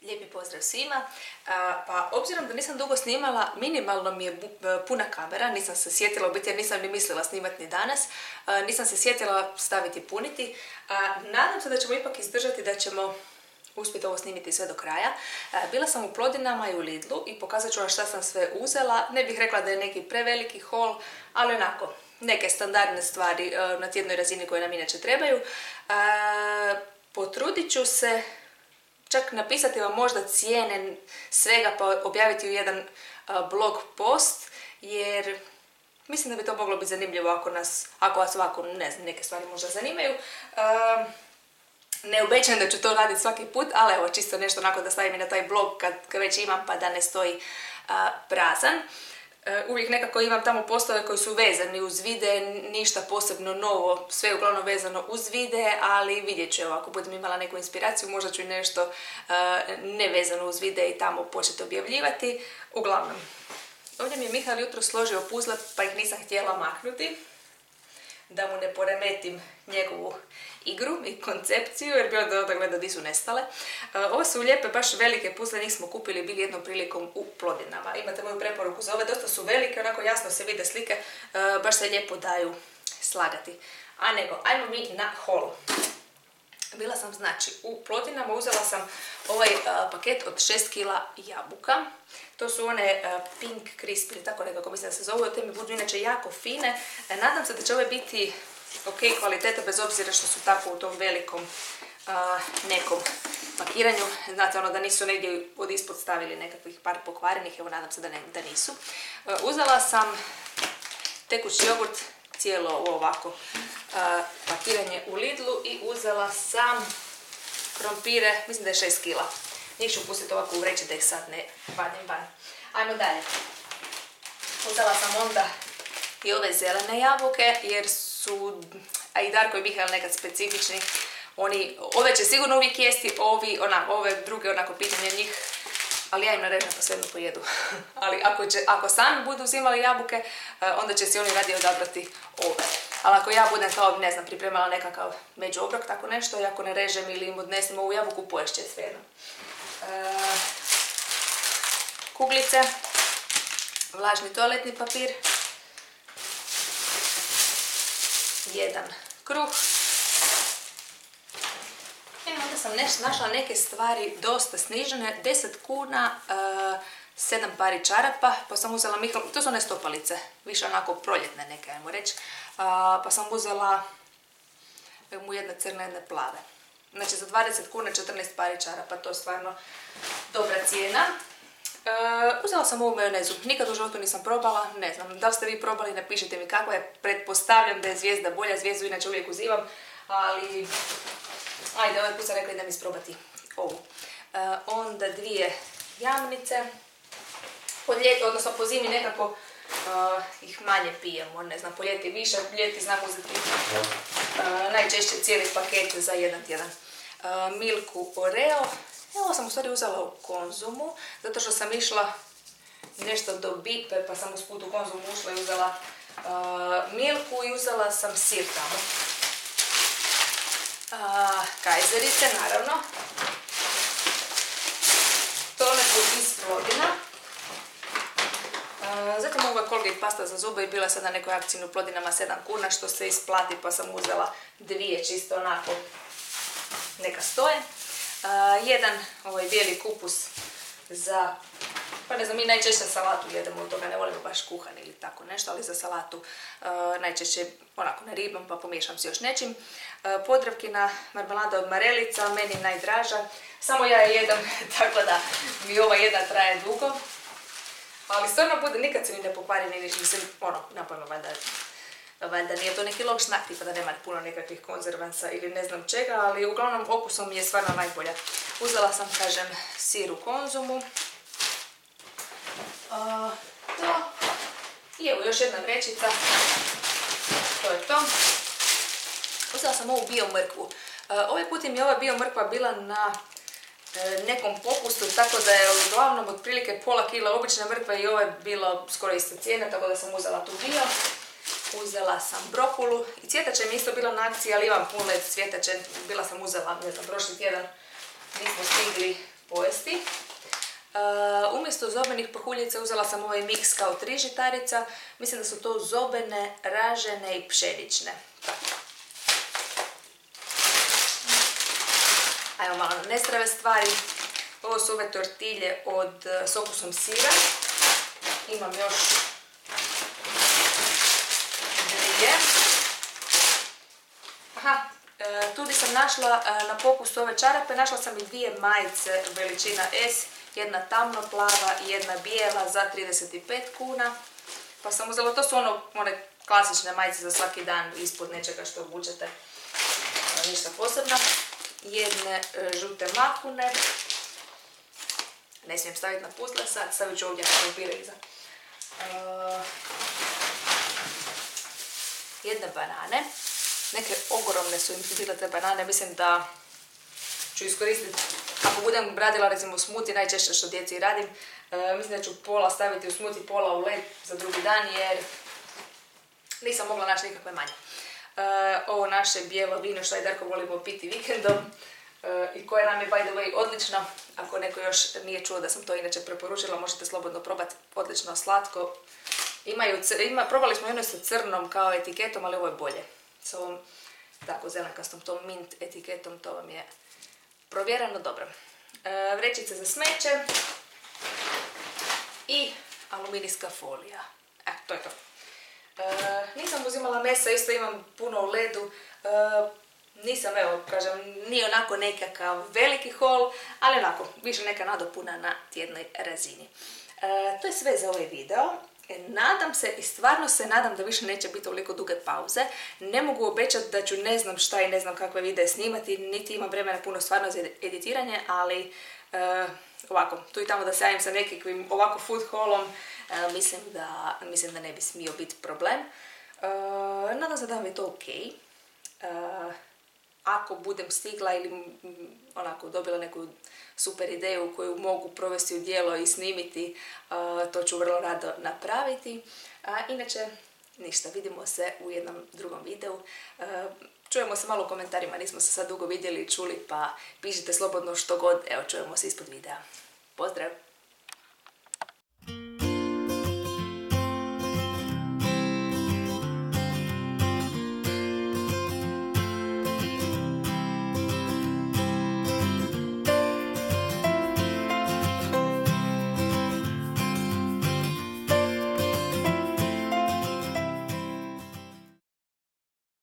Lijepi pozdrav svima. Pa obzirom da nisam dugo snimala, minimalno mi je puna kamera, nisam se sjetila, u biti jer nisam ni mislila snimati ni danas, nisam se sjetila staviti puniti. Nadam se da ćemo ipak izdržati, da ćemo uspjeti ovo snimiti sve do kraja. Bila sam u Plodinama i u Lidlu i pokazat ću vam šta sam sve uzela. Ne bih rekla da je neki preveliki haul, ali onako, neke standardne stvari na tjednoj razini koje nam inače trebaju. Potrudit ću se čak napisati vam možda cijene svega pa objaviti u jedan blog post, jer mislim da bi to moglo biti zanimljivo ako vas ovako, ne znam, neke stvari možda zanimaju. Ne obećam da ću to raditi svaki put, ali evo čisto nešto onako da stavim i na taj blog kad već imam pa da ne stoji prazan. Uvijek nekako imam tamo postove koji su vezani uz videe, ništa posebno novo, sve je uglavnom vezano uz videe, ali vidjet ću, evo, ako budem imala neku inspiraciju, možda ću i nešto nevezano uz videe i tamo početi objavljivati. Uglavnom, ovdje mi je Mihael jutro složio puzle pa ih nisam htjela maknuti, da mu ne poremetim njegovu igru i koncepciju, jer bi onda gleda di su nestale. Ovo su lijepe, baš velike puzle, njih smo kupili bili jednom prilikom u Plodinama. Imate moju preporuku za ove, dosta su velike, onako jasno se vide slike, baš se lijepo daju slagati. A nego, ajmo mi na haul. Bila sam znači u Plodinama, uzela sam ovaj paket od 6 kila jabuka. To su one Pink Crisp, ili tako nekako mislim da se zovu, te mi budu inače jako fine. Nadam se da će ove biti ok kvaliteta bez obzira što su tako u tom velikom nekom pakiranju. Znate ono da nisu negdje od ispod stavili nekakvih par pokvarenih, evo nadam se da nisu. Uzela sam tekući jogurt, cijelo ovako pakiranje u Lidlu i uzela sam krompire, mislim da je 6 kila. Njih ću pustiti ovako u vreći da ih sad ne vadim van. Ajmo dalje. Uzela sam onda i ove zelene jabuke jer su, a i Darko i Mihael nekad specifični. Ove će sigurno uvijek jesti, ove druge onako pitanje njih, ali ja im narežem pa svejedno pojedu. Ali ako sami budu uzimali jabuke, onda će si oni radije odabrati ove. Ali ako ja budem kao, ne znam, pripremala nekakav međuobrok, tako nešto, i ako ne režem ili im odnesem ovu jabuku, poješće svejedno. Kuglice, vlažni toaletni papir, jedan kruh. Onda sam našla neke stvari dosta snižene, 10 kuna, 7 pari čarapa, pa sam uzela to su one stopalice, više onako proljetne neke, ajmo reći, pa sam uzela mu jedne crne, jedne plave. Znači za 20 kuna 14 pari čarapa, to je stvarno dobra cijena. Uzela sam ovu majonezu, nikad u životu nisam probala, ne znam, da li ste vi probali, napišite mi kako je, pretpostavljam da je Zvijezda bolja, Zvijezdu inače uvijek uzimam, ali ajde, ovaj put sam rekla da mi isprobati ovu. Onda 2 jamnice, odnosno po zimi nekako ih manje pijemo, ne znam, po ljeti više, ljeti znam uzeti najčešće cijeli paket za jedan tjedan. Milku Oreo, ovo sam u stvari uzela u Konzumu, zato što sam išla nešto do Bipe, pa sam usput u Konzumu ušla i uzela milku i uzela sam sir tamo. Kajzerice, naravno. Toaletu iz Plodina. Zatim ova Colgate pasta za zube i bila sam na nekoj akciji u Plodinama 7 kuna, što se isplati, pa sam uzela 2 čisto onako neka stoje. Jedan ovaj bijeli kupus za, pa ne znam, mi najčešće salatu jedemo, od toga ne volimo baš kuhan ili tako nešto, ali za salatu najčešće onako na ribom pa pomiješam s još nečim. Podravkina marmelada od marelica, meni najdraža, samo ja je jedem, tako da mi ova jedna traje dugo. Ali stvarno bude, nikad se mi ne pokvari, ni mislim, napojno valjda nije to neki long snack, tipa da nema puno nekakvih konzervansa ili ne znam čega, ali uglavnom okusom je stvarno najbolja. Uzela sam, kažem, sir u Konzumu. I evo još jedna vrećica, to je to. Uzela sam ovu bio mrkvu. Ovaj put mi je ova bio mrkva bila na nekom popustu, tako da je uglavnom otprilike pola kila obična mrkva i ovo je bilo skoro isto cijena, tako da sam uzela tu bio. Uzela sam brokulu i cvjetače mi isto bila na akciji, ali imam pun led cvjetače, bila sam uzela, ne znam, prošli tjedan nismo stigli pojesti. Umjesto zobenih pahuljica uzela sam ovaj miks kao 3 žitarica. Mislim da su to zobene, ražene i pšenične. Ajmo malo na nezdrave stvari. Ovo su ove tortilje s okusom sira. Imam još 2. Aha, tu sam našla na popustu ove čarape, našla sam i 2 majice veličina S, jedna tamno plava i jedna bijela za 35 kuna. Pa sam uzela, to su one klasične majice za svaki dan ispod nečega što obučete, ništa posebno. Jedne žute mahune, ne smijem staviti na puzle sad, stavit ću ovdje krompire iza. Jedne banane, neke ogromne su im bile te banane, mislim da ću iskoristiti, ako budem radila recimo smoothie, najčešće što djeci radim, mislim da ću pola staviti u smoothie, pola u led za drugi dan jer nisam mogla naći nikakve manje. Ovo naše bijelo vino što i Darko volimo piti vikendom i koje nam je by the way odlično. Ako neko još nije čuo da sam to inače preporučila, možete slobodno probati, odlično slatko. Probali smo jedno sa crnom kao etiketom, ali ovo je bolje. S ovom tako zelenkastom tom mint etiketom, to vam je provjereno dobro. Vrećice za smeće i aluminijska folija. To je to. Nisam uzimala mesa, isto imam puno u ledu. Nisam, evo, kažem, nije onako nekakav veliki haul, ali onako, više neka nadopuna na tjednoj razini. To je sve za ovaj video. Nadam se i stvarno se nadam da više neće biti toliko duge pauze. Ne mogu obećati da ću ne znam šta i ne znam kakve videe snimati, niti imam vremena puno stvarno za editiranje, ali ovako, tu i tamo da se javim sa nekakvim ovako food haulom, mislim da ne bi smio biti problem. Nadam se da vam je to ok. Ako budem stigla ili onako dobila neku super ideju koju mogu provesti u djelo i snimiti, to ću vrlo rado napraviti. Inače, ništa, vidimo se u jednom drugom videu. Čujemo se malo u komentarima, nismo se sad dugo vidjeli i čuli, pa pišite slobodno što god, evo čujemo se ispod videa. Pozdrav!